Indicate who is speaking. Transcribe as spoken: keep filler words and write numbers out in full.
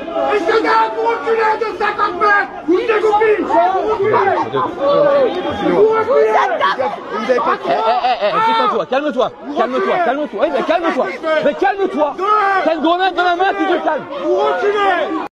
Speaker 1: Et ce gars, vous reculez de cinquante mètres. Vous dégoupillez. Vous reculez. Vous reculez.
Speaker 2: Eh, eh, eh, eh, calme-toi, calme-toi, calme-toi, calme-toi, oui, mais calme-toi, mais calme-toi. T'as une grenade dans la main, tu te calmes.
Speaker 1: Vous reculez.